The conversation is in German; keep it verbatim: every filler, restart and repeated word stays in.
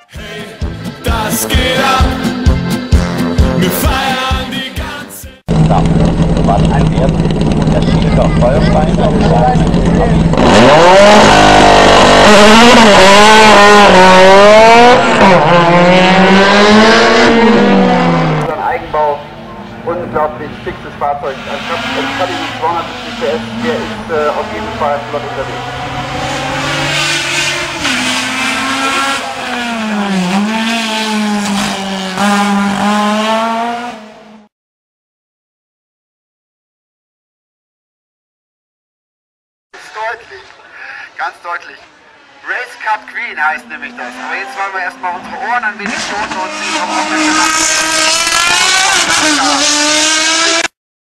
Hey, das geht ab. Wir feiern die ganze. Da war ein Wert, der Schild auf Feuerstein auf ein Eigenbau, unglaublich fixes Fahrzeug. Ein Caddy mit zweihundertsiebzig P S, der ist äh, auf jeden Fall flott unterwegs. Deutlich, ganz deutlich. Race Cup Queen heißt nämlich das. Aber jetzt wollen wir erstmal unsere Ohren ein wenig schonen und sie darauf aufmerksam machen.